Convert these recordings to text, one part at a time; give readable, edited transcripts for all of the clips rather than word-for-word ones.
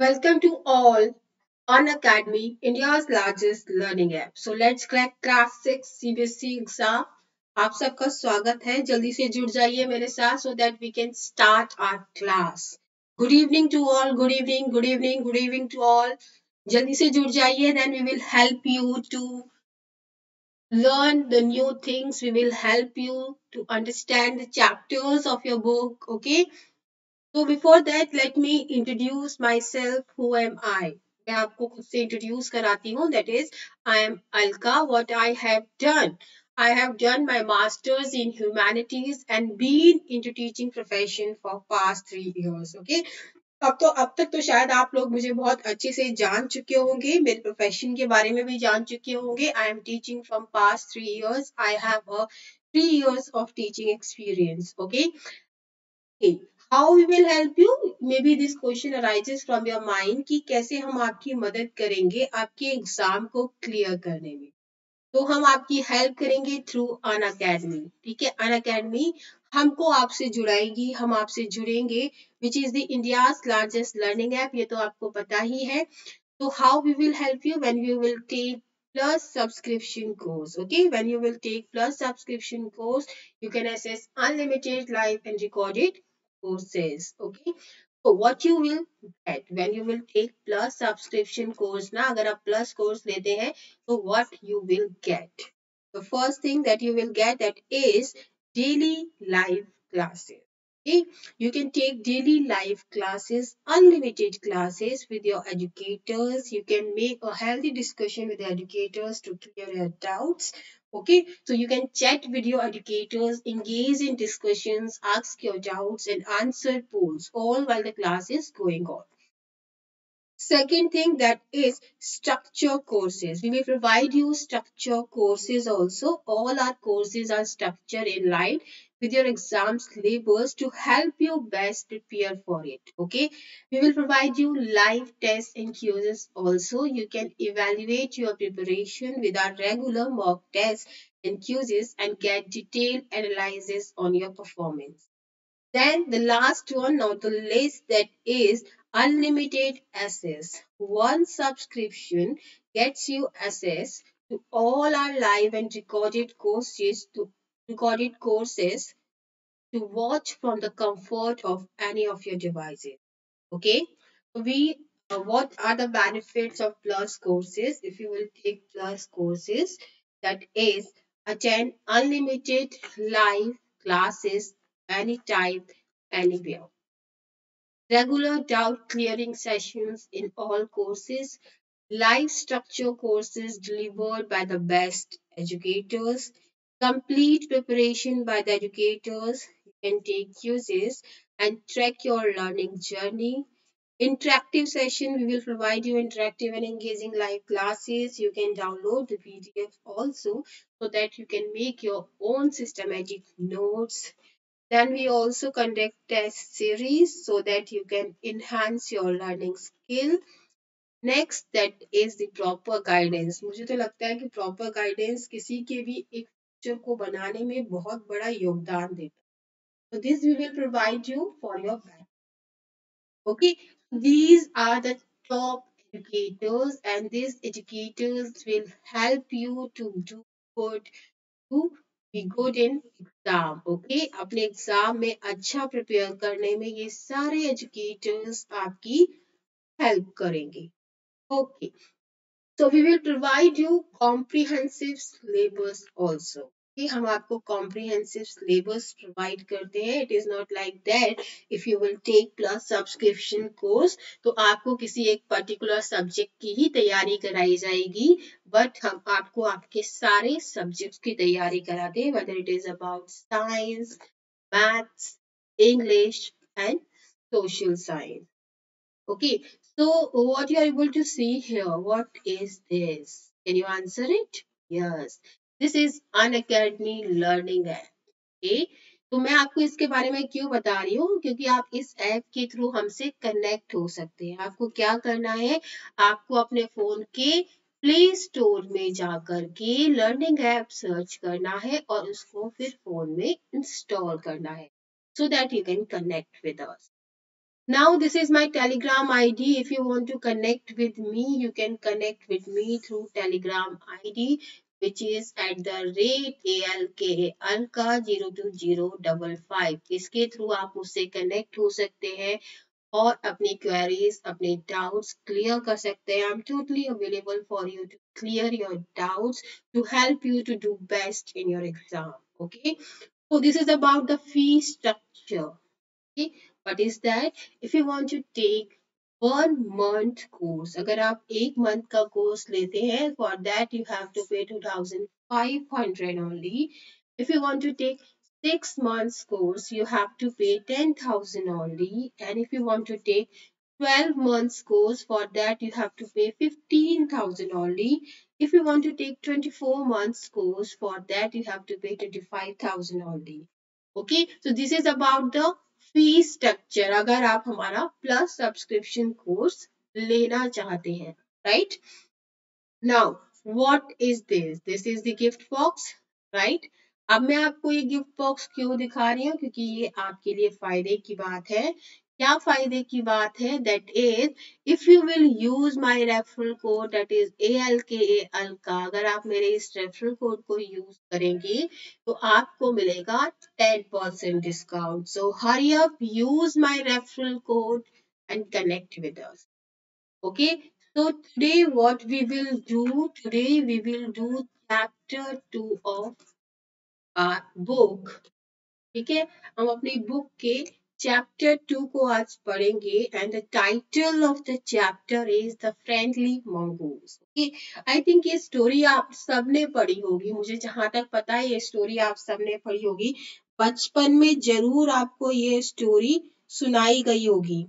Welcome to all on Academy, India's largest learning app. So let's crack class 6 CBSE exam. आप सबका स्वागत है. जल्दी से जुड़ जाइए मेरे साथ so that we can start our class. Good evening to all. Good evening. Good evening. Good evening to all. जल्दी से जुड़ जाइए. Then we will help you to learn the new things. We will help you to understand the chapters of your book. Okay. So before that, let me introduce myself. Who am I? मैं आपको खुद से introduce कराती हूँ. That is, I am Alka. What I have done. I have done my masters in humanities and been into teaching profession for past 3 years. Okay. अब तक तो शायद आप लोग मुझे बहुत अच्छे से जान चुके होंगे, मेरे प्रोफेशन के बारे में भी जान चुके होंगे. I am teaching from past 3 years. I have a 3 years of teaching experience. Okay. Okay. How we will help you? Maybe this question arises from your mind कि कैसे हम आपकी मदद करेंगे आपके एग्जाम को क्लियर करने में. तो हम आपकी हेल्प करेंगे थ्रू अन अकेडमी. ठीक है, अन अकेडमी हमको आपसे जुड़ाएगी, हम आपसे जुड़ेंगे, which is the India's largest learning app. ये तो आपको पता ही है. तो how we will help you when you will take plus subscription course. Okay, when you will take plus subscription course, you can access unlimited live and recorded courses. Okay, so what you will get when you will take plus subscription course ना, अगर आप plus course लेते हैं तो what you will get, the first thing that you will get, that is daily live classes. Okay, you can take daily live classes, unlimited classes with your educators. You can make a healthy discussion with the educators to clear your doubts. Okay, so you can chat with your educators, engage in discussions, ask your doubts, and answer polls all while the class is going on. Second thing, that is structure courses. We will provide you structure courses also. All our courses are structured in line with your exam syllabus to help you best prepare for it. Okay. We will provide you live tests and quizzes also. You can evaluate your preparation with our regular mock tests and quizzes and get detailed analysis on your performance. Then the last one on the list, that is unlimited access. One subscription gets you access to all our live and recorded courses to watch from the comfort of any of your devices. Okay, we what are the benefits of plus courses? If you will take plus courses, that is attend unlimited live classes anytime, anywhere. Regular doubt clearing sessions in all courses, live structure courses delivered by the best educators, complete preparation by the educators. You can take quizzes and track your learning journey. Interactive session, we will provide you interactive and engaging live classes. You can download the PDF also so that you can make your own systematic notes. Then we also conduct test series so that you can enhance your learning skill. Next, that is the proper guidance. मुझे तो लगता है कि proper guidance किसी के भी एक future को बनाने में बहुत बड़ा योगदान देता है. So this we will provide you for your guidance. Okay, these are the top educators, and these educators will help you to do good, to be good in exam. Okay, अपने exam में अच्छा prepare करने में ये सारे educators आपकी help करेंगे. Okay, so we will provide you comprehensive syllabus also. कि हम आपको comprehensive syllabus provide करते हैं. It is not like that if you will take plus subscription course तो आपको किसी एक particular subject की ही तैयारी कराई जाएगी, but हम आपको आपके सारे subjects की तैयारी कराते हैं, whether it is about science, maths, English and social science. Okay, so what you are able to see here, what is this? Can you answer it? Yes, this is Unacademy Learning App. Okay, तो मैं आपको इसके बारे में क्यों बता रही हूँ, क्योंकि आप इस ऐप के थ्रू हमसे कनेक्ट हो सकते हैं. आपको क्या करना है, आपको अपने फोन के प्ले स्टोर में जाकर के लर्निंग ऐप सर्च करना है और उसको फिर फोन में इंस्टॉल करना है, so that you can connect with us. Now this is my Telegram ID. If you want to connect with me, you can connect with me through Telegram ID, which is at the rate ALKA Alka 02055. इसके through आप मुझसे connect हो सकते हैं और अपनी queries, अपने doubts clear कर सकते हैं. I am totally available for you to clear your doubts, to help you to do best in your exam. Okay, so this is about the fee structure. Okay, what is that? If you want to take 1 month course, अगर आप 1 month का course लेते हैं, for that you have to pay 2,500 only. If you want to take 6 months course, you have to pay 10,000 only. And if you want to take 12 months course, for that you have to pay 15,000 only. If you want to take 24 months course, for that you have to pay 25,000 only. Okay, so this is about the fee structure अगर आप हमारा plus subscription course लेना चाहते हैं, right? Now, what is this? This is the gift box, right? अब मैं आपको ये गिफ्ट बॉक्स क्यों दिखा रही हूँ, क्योंकि ये आपके लिए फायदे की बात है. क्या फायदे की बात है? That is if you will use my referral code, that is ALKA Alka. अगर आप मेरे इस रेफरल कोड को यूज करेंगे तो आपको मिलेगा 10% discount. So hurry up, use my referral code and connect with us. Okay, so today what we will do, today we will do chapter 2 of our book. ठीक है, हम अपनी बुक के चैप्टर 2 को आज पढ़ेंगे and the title of the chapter is the friendly mongoose. Okay, I think ये story आप सबने पढ़ी होगी. मुझे जहां तक पता है ये स्टोरी आप सबने पढ़ी होगी. बचपन में जरूर आपको ये स्टोरी सुनाई गई होगी.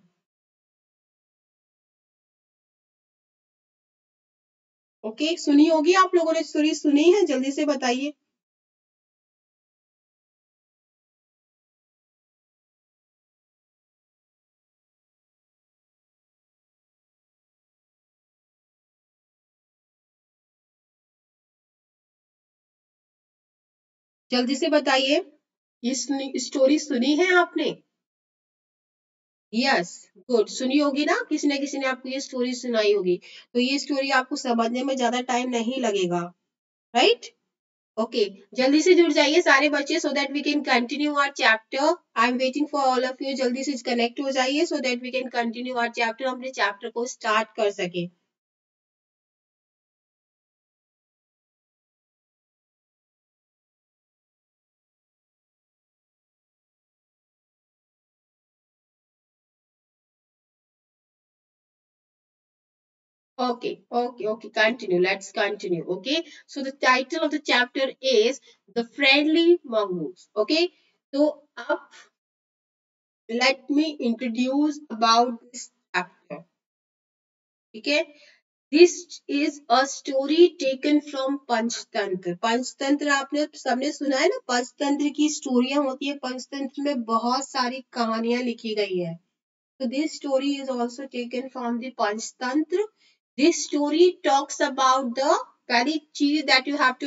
ओके, सुनी होगी आप लोगों ने, स्टोरी सुनी है? जल्दी से बताइए. जल्दी से बताइए, ये स्टोरी सुनी है आपने? Yes, good. सुनी होगी ना, किसी ने आपको ये स्टोरी सुनाई होगी. तो ये स्टोरी आपको समझने में ज्यादा टाइम नहीं लगेगा, राइट? ओके, जल्दी से जुड़ जाइए सारे बच्चे, so that we can continue our chapter. I am waiting for all of you. जल्दी से कनेक्ट हो जाइए so that we can continue our chapter, हम अपने चैप्टर को स्टार्ट कर सके. Okay, continue. Let's continue. Okay, so the title of the chapter is The Friendly Mongoose. Okay, so up, let me introduce about this chapter. Okay, this is a story taken from Panchatantra. Panchatantra आपने सबने सुना है ना, पंचतंत्र की स्टोरियां होती है. पंचतंत्र में बहुत सारी कहानियां लिखी गई है. So this story is also taken from the Panchtantra. This story talks about the very चीज that you have to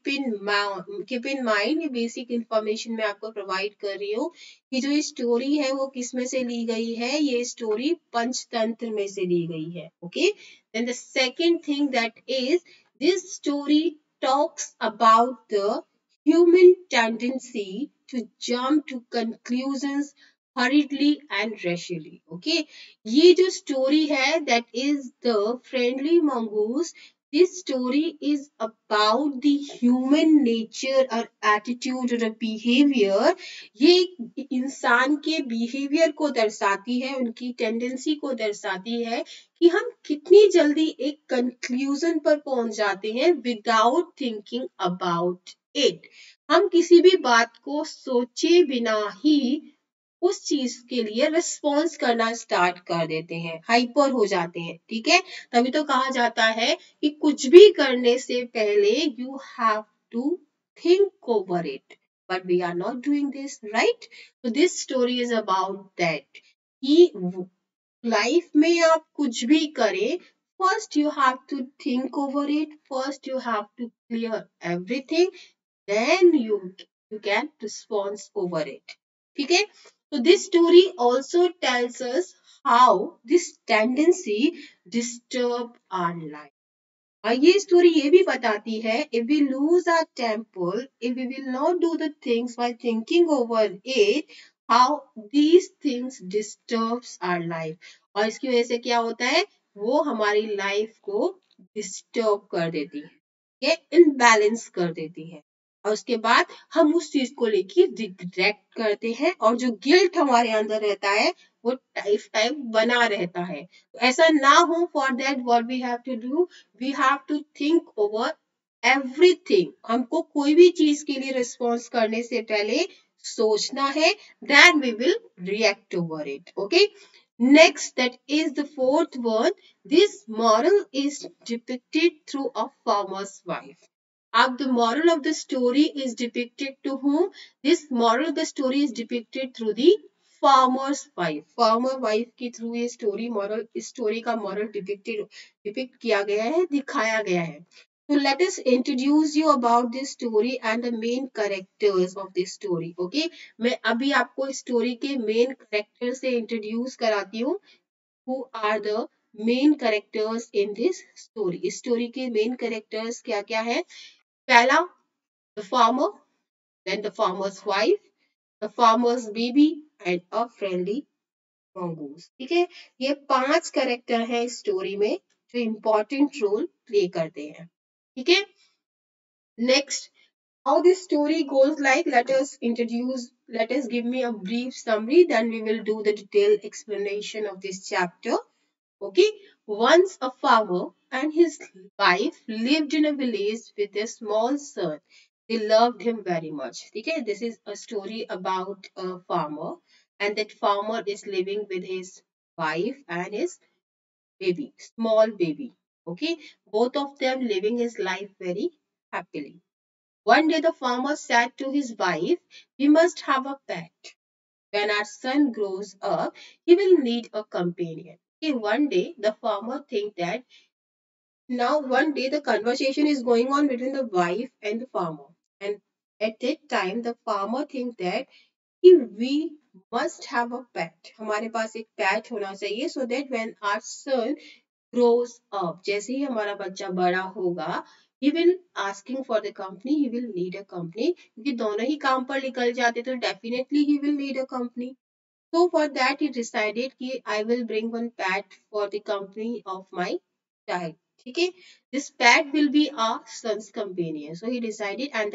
keep in mind. ये basic information मैं आपको provide कर रही हूँ कि जो ये story है वो किस में से ली गई है. ये story पंचतंत्र में से ली गई है. Okay. Then the second thing that is this story talks about the human tendency to jump to conclusions hurriedly and rashly. Okay, ये जो story है, that is the friendly mongoose. This story is about the human nature or attitude or behavior. ये इंसान के behavior को दर्शाती है, उनकी tendency को दर्शाती है कि हम कितनी जल्दी एक conclusion पर पहुंच जाते हैं without thinking about it. हम किसी भी बात को सोचे बिना ही उस चीज के लिए रिस्पॉन्स करना स्टार्ट कर देते हैं, हाइपर हो जाते हैं. ठीक है, तभी तो कहा जाता है कि कुछ भी करने से पहले you have to think over it, but we are not doing this, right? तो this story is about that कि लाइफ में आप कुछ भी करें, first you have to think over it, first you have to clear everything, then you can response over it. ठीक है, So this story also tells us how this tendency disturb our life. और ये story ये भी बताती है if we lose our temper, if we will not do the things by thinking over it, how these things disturbs our life. और इसकी वजह से क्या होता है, वो हमारी लाइफ को डिस्टर्ब कर देती है, ये इनबैलेंस कर देती है, और उसके बाद हम उस चीज को लेके रिग्रेट करते हैं, और जो गिल्ट हमारे अंदर रहता है वो टाइम टाइम बना रहता है। तो ऐसा ना हो, for that what we have to do, we have to think over everything. हमको कोई भी चीज के लिए रिस्पॉन्स करने से पहले सोचना है, then we will react over it. Okay, next, that is the fourth one, this moral is depicted through a farmer's wife. अब the moral of the story is depicted to whom? This moral of the story is depicted through the farmer's wife. Farmer wife के through ये story moral, इस story का moral depict किया गया है, दिखाया गया है। So let us introduce you about this story and the main characters of this story. Okay, मैं अभी आपको इस story के main characters से introduce कराती हूँ, who are the main characters in this story. इस story के main characters क्या क्या है? पहला, the farmer, then the farmer's wife, the farmer's baby and a friendly mongoose. ठीक है, ये 5 कैरेक्टर हैं इस स्टोरी में जो इम्पोर्टेंट रोल प्ले करते हैं। ठीक है, next, how this story goes like, let us give me a brief summary, then we will do the detailed explanation of this chapter. Okay, once a farmer and his wife lived in a village with their small son. They loved him very much. Okay, this is a story about a farmer, and that farmer is living with his wife and his baby, small baby. Okay, both of them living his life very happily. One day the farmer said to his wife, "We must have a pet. When our son grows up, he will need a companion." Okay, one day the farmer think that, now one day the conversation is going on between the wife and the farmer, and at that time the farmer think that we must have a pet, हमारे पास एक pet होना चाहिए, so that when our son grows up, जैसे ही हमारा बच्चा बड़ा होगा, he will asking for the company, he will need a company, क्योंकि दोनों ही काम पर निकल जाते तो definitely he will need a company. So for that he decided कि I will bring one pet for the company of my child. ठीक है, this pet will be our son's companion. So he decided, and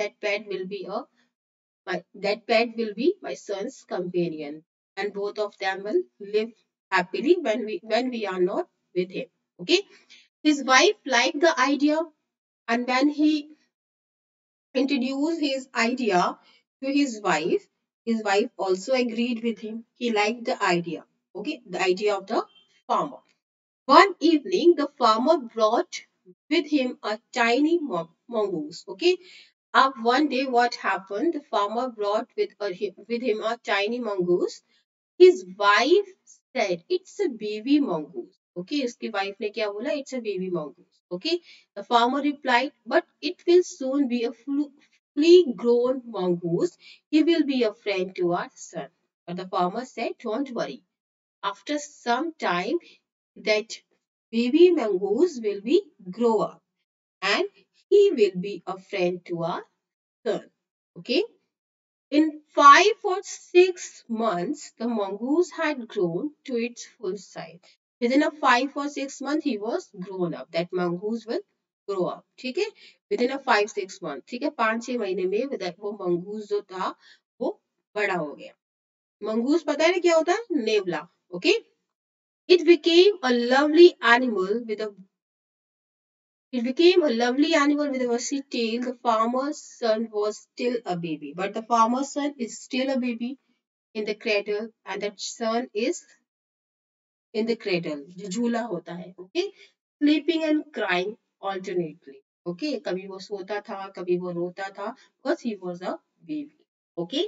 that pet will be my son's companion, and both of them will live happily when we are not with him. Okay, his wife liked the idea, and when he introduced his idea to his wife also agreed with him. He liked the idea. Okay, the idea of the farmer. One evening, the farmer brought with him a tiny mongoose. Okay, one day, what happened? The farmer brought with him a tiny mongoose. His wife said, "It's a baby mongoose." Okay, उसकी wife ने क्या बोला? It's a baby mongoose. Okay, the farmer replied, "But it will soon be a fully grown mongoose. He will be a friend to our son." But the farmer said, "Don't worry. After some time, that baby mongoose will be grow up, and he will be a friend to our son." Okay. In 5 or 6 months, the mongoose had grown to its full size. Within a 5 or 6 months, he was grown up. That mongoose will grow up. ठीक है? Within a 5-6 months. ठीक है? 5-6 महीने में वो mongoose जो था वो बड़ा हो गया. Mongoose पता है ना क्या होता है? नेवला. Okay? It became a lovely animal with a It became a lovely animal with a rusty tail. The farmer's son was still a baby, but the farmer's son is still a baby in the cradle, and that son is in the cradle, जो झूला होता है, okay, sleeping and crying alternately. Okay, कभी वो सोता था, कभी वो रोता था, because he was a baby. Okay,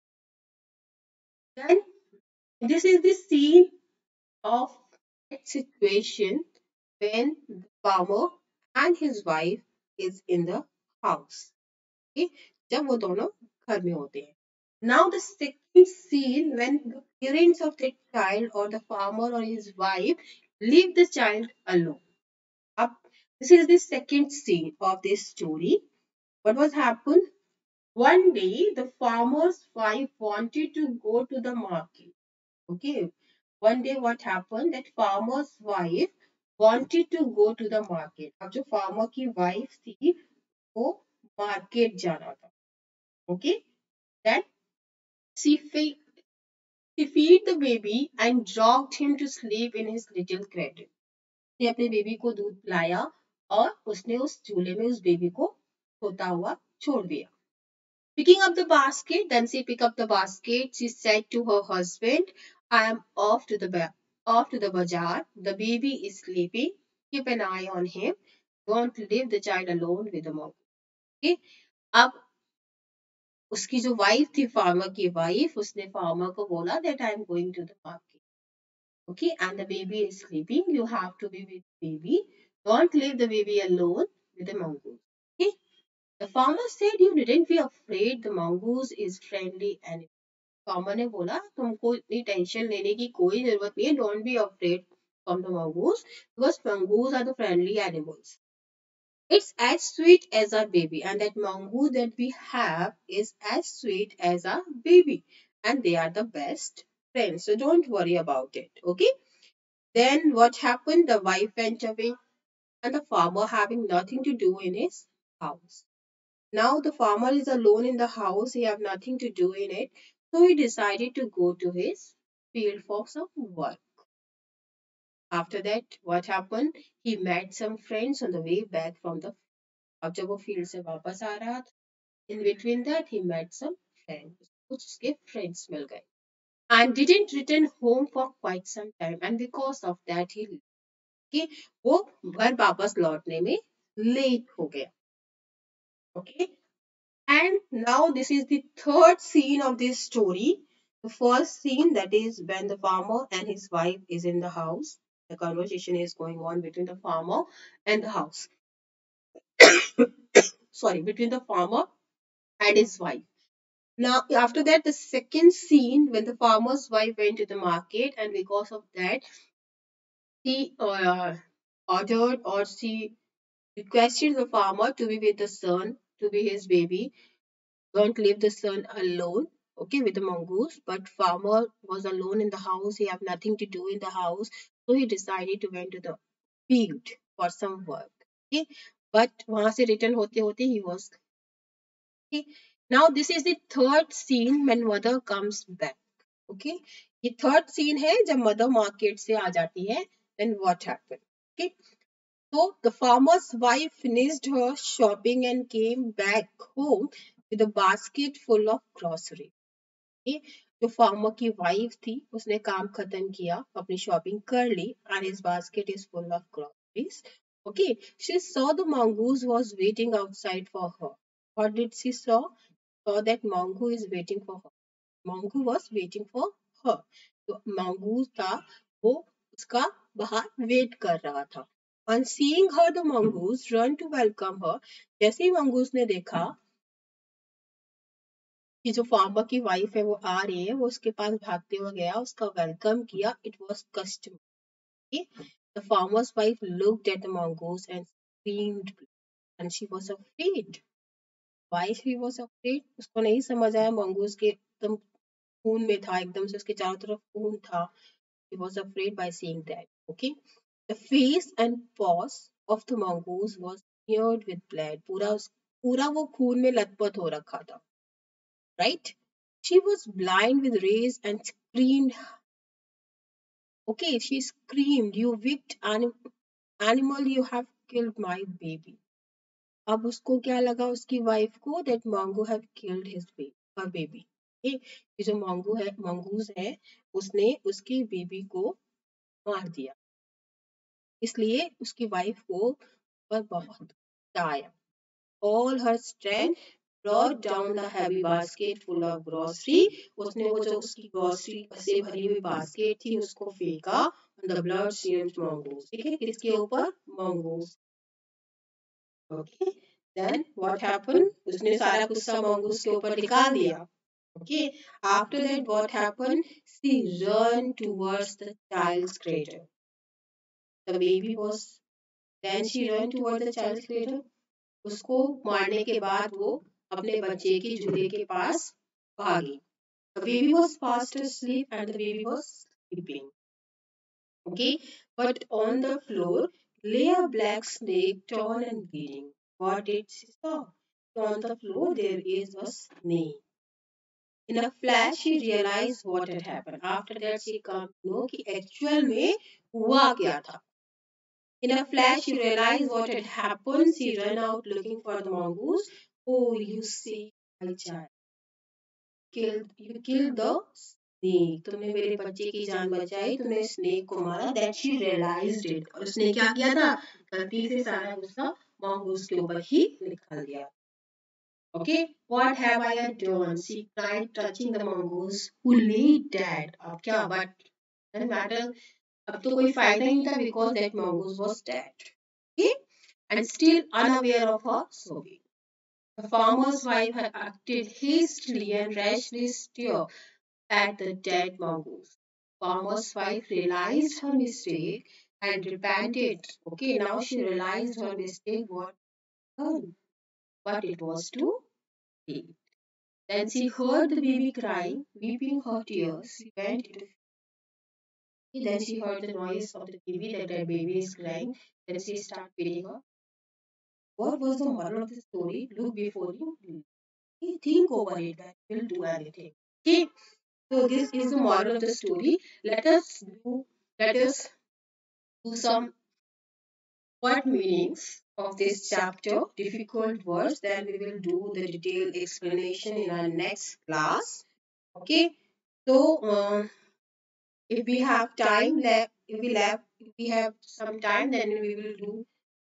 then this is the scene of that situation when the farmer and his wife is in the house. Okay, जब वो दोनों घर में होते हैं. Now the second scene when the parents of the child or the farmer or his wife leave the child alone. Up, this is the second scene of this story. What was happened? One day the farmer's wife wanted to go to the market. Okay. One day what happened that farmer's wife wanted to go to the market. अब जो farmer की wife थी वो market जाना था. Okay. Then she fe- she feed the baby and rocked him to sleep in his little cradle. उसने अपने baby को दूध पिलाया और उसने उस झूले में उस बेबी को सोता हुआ छोड़ दिया. Picking up the basket, then she picked up the basket. She said to her husband, "I am off to the bazaar. The baby is sleeping. Keep an eye on him. Don't leave the child alone with the mom." Okay? अब उसकी जो wife थी farmer की wife उसने farmer को बोला that I am going to the market. Okay, and the baby is sleeping. You have to be with baby. Don't leave the baby alone with the mongoose. Okay? The farmer said, "You needn't be afraid. The mongoose is friendly and farmer ने बोला तुमको इतनी tension लेने की कोई जरूरत नहीं है. Don't be afraid from the mongoose because mongoose are the friendly animals. It's as sweet as our baby, and that mongoose that we have is as sweet as our baby, and they are the best friends. So don't worry about it. Okay. Then what happened? The wife went away, and the farmer having nothing to do in his house. Now the farmer is alone in the house, he have nothing to do in it, so he decided to go to his field for some work. After that, what happened? He met some friends on the way back from the अब जब वो field से वापस आ रहा था, in between that he met some friends. कुछ उसके friends मिल गए. And didn't return home for quite some time, and because of that कि वो घर वापस लौटने में लेट हो गया. Okay. And now this is the third scene of this story. The first scene that is when the farmer and his wife is in the house. The conversation is going on between the farmer and the house. Sorry, between the farmer and his wife. Now, after that, the second scene when the farmer's wife went to the market, and because of that, she ordered or she requested the farmer to be with the son, to be his baby. Don't leave the son alone, okay, with the mongoose. But farmer was alone in the house. He had nothing to do in the house, so he decided to went to the field for some work. Okay, but वहां से return होते होते he was okay. Now this is the third scene when mother comes back. Okay, ये third scene है जब mother market से आ जाती है. Then what happened? Okay, so the farmer's wife finished her shopping and came back home with a basket full of grocery. Okay? जो farmer की wife थी उसने काम खत्म किया अपनी शॉपिंग कर ली and his basket is full of groceries. Okay, she saw the mongoose was waiting outside for her. What did she saw that mongoose is waiting for her. Mongoose was waiting for her. तो mongoose था वो उसका बाहर wait कर रहा था. On seeing her, the mongoose run to welcome her. जैसे ही mongoose ने देखा कि जो फार्मर की वाइफ है वो आ रही है वो उसके पास भागते हुए गया उसका वेलकम किया. It was customary. The farmer's wife looked at the mongoose and screamed and she was afraid. Why she was afraid? उसको नहीं समझ आया. mongoose के एकदम खून में था एकदम से उसके चारों तरफ खून था. She was afraid by seeing that. Okay, the face and paws of the mongoose was smeared with blood. पूरा वो खून में लथपथ हो रखा था. Right? She was blind with rage and screamed. Okay, she screamed, "You wicked animal, you have killed my baby." अब उसको क्या लगा उसकी वाइफ को that mongo have killed her baby. Okay, ये जो mongoose है उसने उसकी बेबी को मार दिया. इसलिए उसकी वाइफ को पर बहुत गुस्सा आया. All her strength brought down the heavy basket full of grocery. उसने वो जो उसकी grocery से भरी हुई basket थी उसको फेंका. And the blood streamed mongoose. ठीक है किसके ऊपर? mongoose. Okay. Then what happened? उसने सारा गुस्सा mongoose के ऊपर निकाल दिया. Okay. After that, what happened? She ran towards the child's cradle. The baby was. Then she ran toward the child's cradle. उसको मारने के बाद वो अपने बच्चे के झूले के पास भागी. The baby was fast asleep and the baby was sleeping. Okay, but on the floor lay a black snake, torn and bleeding. What did she saw? On the floor there is a snake. In a flash, she realized what had happened. After that, she come to know कि actual में हुआ क्या था. In a flash, she realized what had happened. She ran out looking for the mongoose. Oh, you see, my child, you killed the snake. तुमने मेरे बच्चे की जान बचाई. तुमने snake को मारा. That she realized it. और उसने क्या किया था? गलती से सारा गुस्सा mongoose के ऊपर ही निकाल दिया. Okay, what have I done? She cried, touching the mongoose, who lay dead. अब क्या? But doesn't matter. अब तो कोई फायदा ही नहीं था because that mongoose was dead. Okay, and still unaware of her sorrow. The farmer's wife had acted hastily and rashly stared at the dead mongoose. Farmer's wife realized her mistake and repented. Okay, now she realized her mistake was done, but it was too late. Then she heard the baby crying, weeping her tears. She went into fear. Then she heard the noise of the baby, that the baby is crying. Then she started feeding her. What was the moral of the story? Look before you think over it, that will do anything. Okay, so this is the moral of the story. Let us do some word meanings of this chapter, difficult words. Then we will do the detailed explanation in our next class. Okay, so if we have time left, if we have some time, then we will do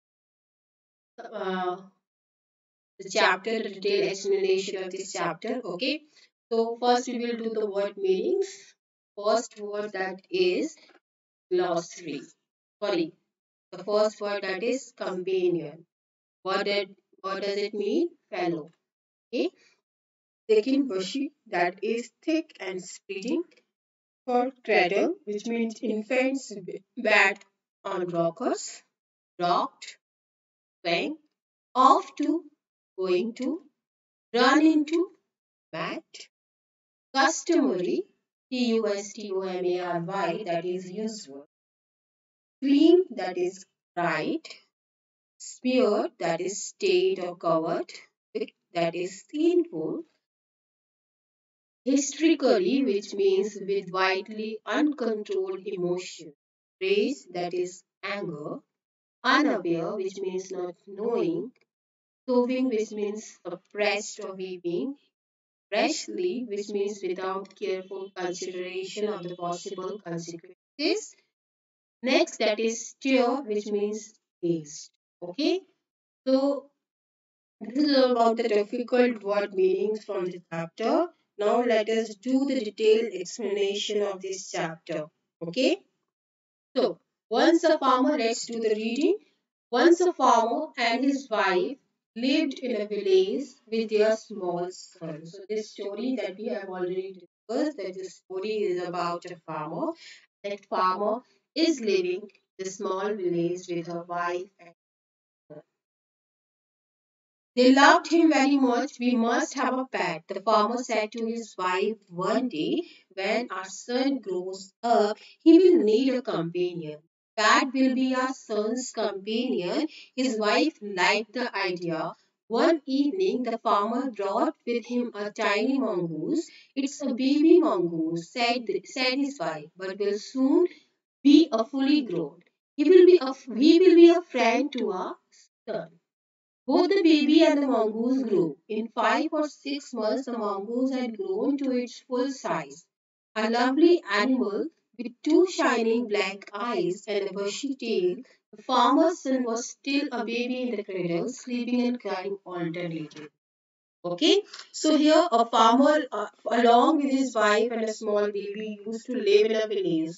uh, the chapter, the detailed explanation of this chapter. Okay, so first we will do the word meanings. First word, that is glossary. Sorry, the first word, that is companion. What does it mean? Fellow. Okay. Second, bushy, that is thick and spreading. For cradle, which means infants bed on rockers, rocked, swang, off to, going to, run into, mat, customary, customary, that is usual, clean, that is right, smeared, that is stained or covered, thick, that is sinful, hysterically, which means with widely uncontrolled emotion, rage, that is anger, unaware, which means not knowing, sowing, which means suppressed or weeping, rashly, which means without careful consideration of the possible consequences. Next, that is stir, which means taste. Okay, so this is all about the difficult word meanings from the chapter. Now let us do the detailed explanation of this chapter. Okay, so once a farmer, let's do the reading. Once a farmer and his wife lived in a village with their small son. So this story that we have already discussed, that this story is about a farmer. That farmer is living in a small village with her wife and son. They loved him very much. We must have a pet. The farmer said to his wife one day, when our son grows up, he will need a companion. Pet will be our son's companion. His wife liked the idea. One evening, the farmer brought with him a tiny mongoose. It's a baby mongoose, said his wife, but will soon be a fully grown. He will be a friend to our son. Both the baby and the mongoose grew. In 5 or 6 months, the mongoose had grown to its full size. A lovely animal with two shining black eyes and a bushy tail, the farmer's son was still a baby in the cradle, sleeping and crying alternately. Okay, so here a farmer, along with his wife and a small baby, used to live in a village.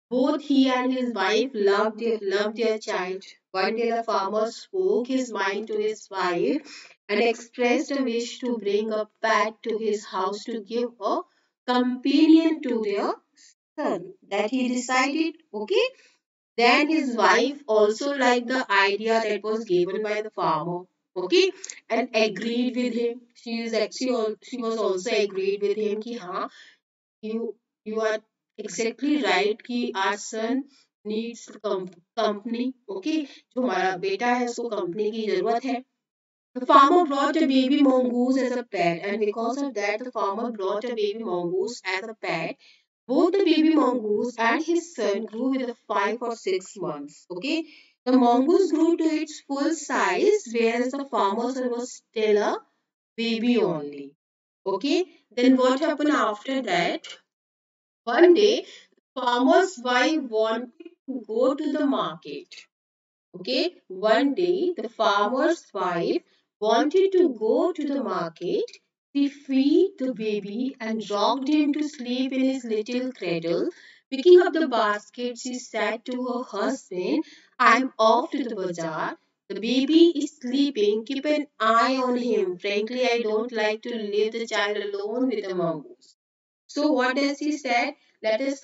Both he and his wife loved their child. One day the farmer spoke his mind to his wife and expressed a wish to bring a pet to his house to give a companion to their son. That he decided, okay. Then his wife also liked the idea that was given by the farmer, okay, and agreed with him. She was also agreed with him कि हाँ, you you are exactly right कि our son needs company, okay, जो हमारा बेटा है उसको company की जरूरत है. The farmer brought a baby mongoose as a pet, and because of that, the farmer brought a baby mongoose as a pet. Both the baby mongoose and his son grew with 5 or 6 months. Okay, the mongoose grew to its full size, whereas the farmer's son was still a baby only. Okay, then what happened after that? One day, the farmer's wife wanted to go to the market. Okay, one day the farmer's wife wanted to go to the market. She feed the baby and rocked him to sleep in his little cradle. Picking up the basket, she said to her husband, I'm off to the bazaar. The baby is sleeping. Keep an eye on him. Frankly, I don't like to leave the child alone with the mongoose. So, what does he said? Let us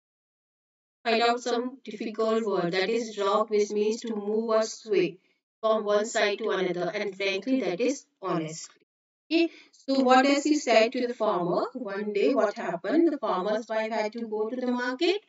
find out some difficult word, that is rock, which means to move or sway from one side to another, and frankly that is honestly. Okay, so what does he say to the farmer? One day what happened, the farmer's wife had to go to the market.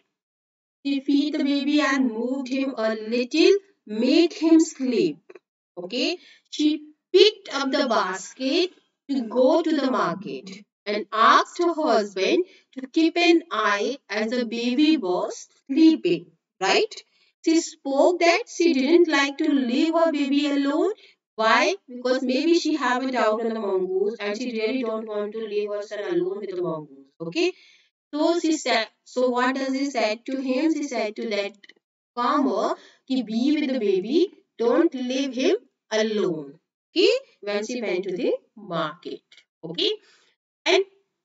She feed the baby and moved him a little, made him sleep. Okay, she picked up the basket to go to the market and asked her husband to keep an eye as the baby was sleeping. Right? She spoke that she didn't like to leave her baby alone. Why? Because maybe she have a doubt on the mongoose and she really don't want to leave her son alone with the mongoose. Okay, so she said, so what does he said to him? She said to that farmer, ki be with the baby, don't leave him alone. Okay, when she went to the market. Okay, and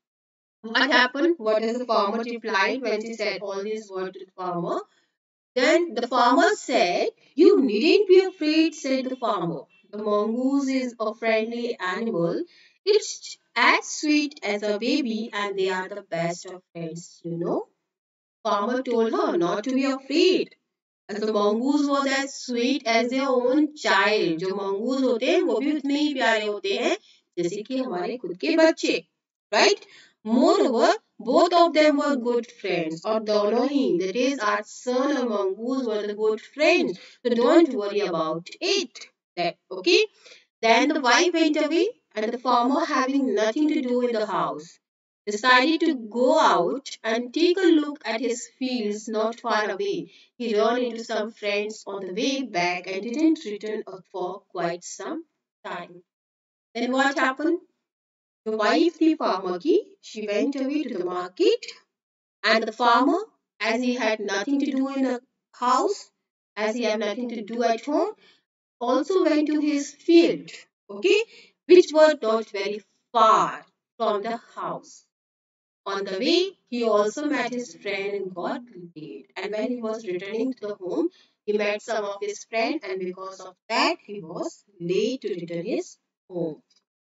what happened? What does the farmer replied when she said all these words to the farmer? Then the farmer said, you needn't be afraid, said the farmer. The mongoose is a friendly animal. It's as sweet as a baby, and they are the best of friends, you know. Farmer told her not to be afraid, as the mongoose was as sweet as their own child. जो mongoose होते हैं वो भी उतने ही प्यारे होते हैं जैसे कि हमारे खुद के बच्चे, right? Moreover, both of them were good friends, और दोनों ही, that is our son and mongoose were the good friends. So don't worry about it. That okay? Then the wife went away, and the farmer, having nothing to do in the house, decided to go out and take a look at his fields not far away. He ran into some friends on the way back and didn't return for quite some time. Then what happened? The wife, the farmer ki, she went away to the market, and the farmer, as he had nothing to do in the house, as he had nothing to do at home, also went to his field, okay, which was not very far from the house. On the way, he also met his friend and got late. And when he was returning to the home, he met some of his friends, and because of that, he was late to return his home.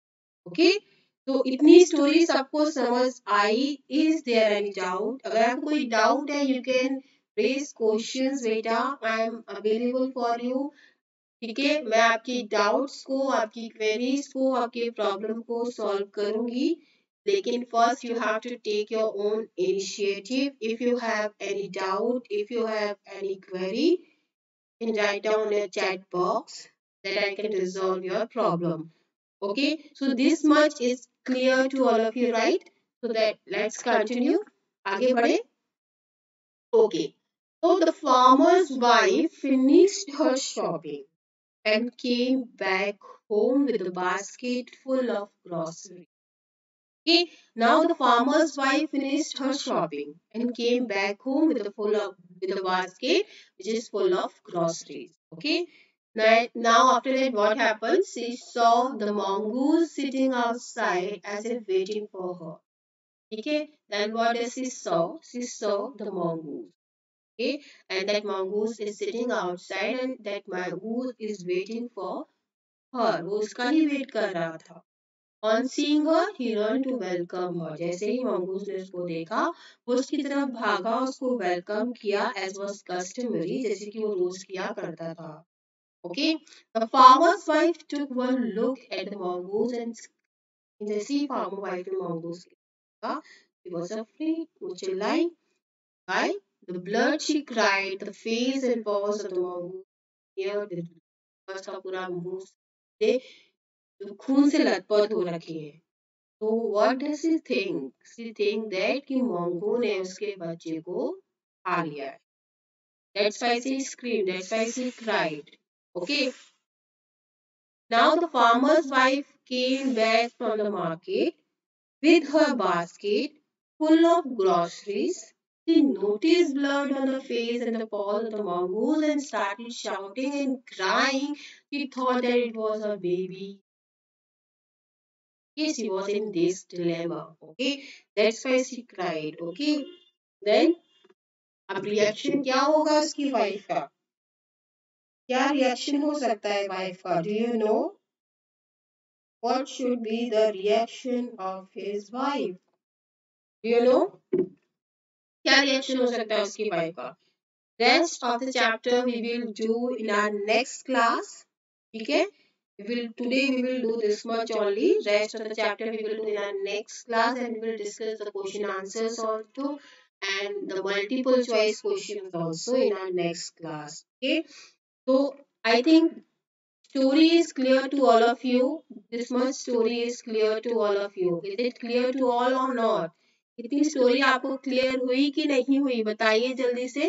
Okay? तो इतनी story सबको समझ आई. Is there any doubt? अगर आपको कोई doubt है, you can raise questions बेटा. I am available for you. ठीक है, मैं आपकी डाउट्स को, आपकी क्वेरीज को, आपके प्रॉब्लम को सॉल्व करूंगी. लेकिन first you have to take your own initiative. If you have any doubt, if you have any query, can write down in a chat box that I can resolve your problem. Okay, so this much is clear to all of you, right? So that let's continue. आगे बढ़े. Okay, so the farmer's wife finished her shopping and came back home with a basket full of groceries. Okay, now the farmer's wife finished her shopping and came back home with a basket which is full of groceries. Okay, now after that, what happened? She saw the mongoose sitting outside as if waiting for her. Okay, then what does she saw? She saw the mongoose. Okay, and that mongoose is sitting outside and that mongoose is waiting for her. वो उसका ही wait कर रहा था. On seeing her, he ran to welcome her. जैसे ही mongoose ने उसको देखा, वो उसकी तरफ भागा, उसको welcome किया as was customary, जैसे कि वो रोज किया करता था. Okay, the farmer's wife took one look at the mongoose and जैसे ही farmer wife ने mongoose देखा, she was afraid. वो चिल्लाई. Why? The blood she cried, the face and paws of the mongoose here, the उसका पूरा मुंह से जो खून से लथपथ हो रखी है. So what does she think? She think that कि मोंगो ने उसके बच्चे को खा लिया है. That's why she screamed. That's why she cried. Okay. Now the farmer's wife came back from the market with her basket full of groceries. She noticed blood on the face and the paws of the mongoose and started shouting and crying. She thought that it was a baby. Yes, she was in this dilemma. Okay, that's why she cried. Okay, then अब reaction क्या होगा उसकी wife का? क्या reaction हो सकता है wife का? Do you know what should be the reaction of his wife? Do you know क्या रिएक्शन हो सकता है उसकी वाइफ का? Rest of the chapter we will do in our next class. ठीक है? Today we will do this much only. Rest of the chapter we will do in our next class and we will discuss the question answers also and the multiple choice questions also in our next class. Okay? So I think story is clear to all of you. This much story is clear to all of you. Is it clear to all or not? इतनी story आपको clear हुई कि नहीं हुई बताइए जल्दी से.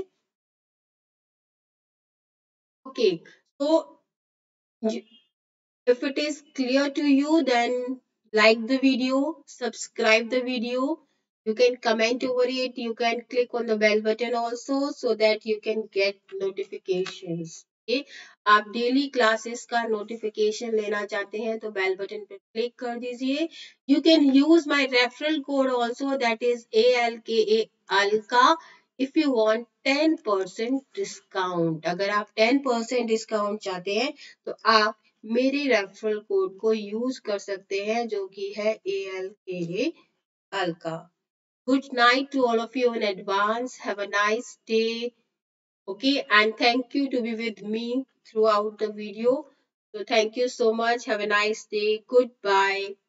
Okay, so if it is clear to you, then like the video, subscribe the video. You can comment over it. You can click on the bell button also so that you can get notifications. Okay? आप daily classes का notification लेना चाहते हैं तो bell button पर click कर दीजिए. You can use my referral code also, that is ALKA ALKA, if you want 10% discount. अगर आप 10% डिस्काउंट चाहते हैं तो आप मेरे रेफरल कोड को यूज कर सकते हैं जो कि है ALKA ALKA. Good night to all of you in advance. Have a nice day. Okay, and thank you to be with me throughout the video. So thank you so much. Have a nice day. Goodbye.